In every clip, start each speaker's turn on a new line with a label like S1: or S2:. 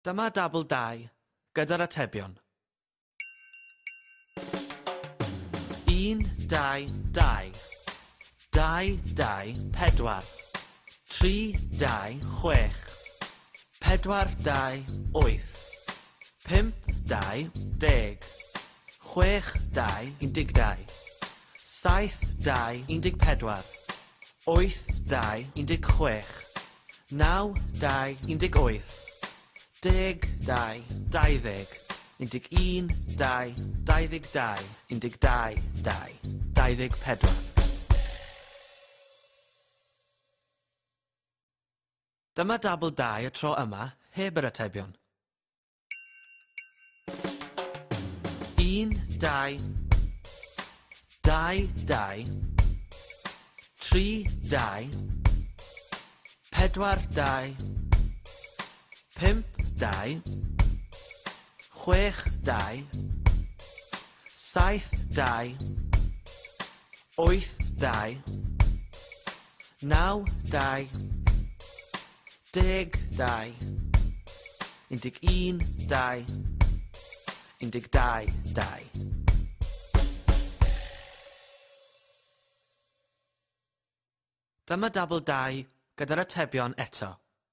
S1: Dyma Tabl 2 gyda'r atebion. 1, 2, 2. 2, 2, 4. 3, 2, 6. 4, 2, 8. 5, 2, 10. 6, 2, 12. 7, 2, 14. 8, 2, 16. 9, 2, 18. 10, 2, 20. 21, 2, 22, 12, 2, 24. Dyma Tabl 2 y tro yma heb yr atebion. 1, 2, 2, 2. 3, 2. 4, 2. 5, 2. 6, 2. 7, 2. 8, 2. 9, 2. 10, 2. 21, 2. 12, 2. Dyma Tabl 2 gyda'r atebion eto.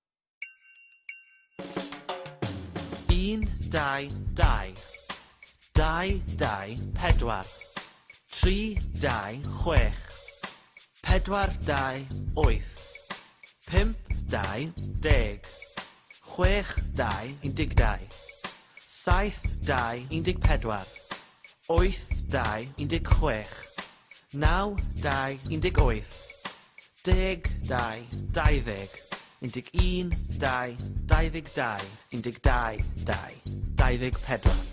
S1: 1, 2, 2. 2, 2, 4. 3, 2, 6. 4, 2, 8. 5, 2, 10. 6, 2, 12. 7, 2, 14. 8, 2, 16. 9, 2, 18. 10, 2, 20. 21, 2, 22, 12, 2, 24.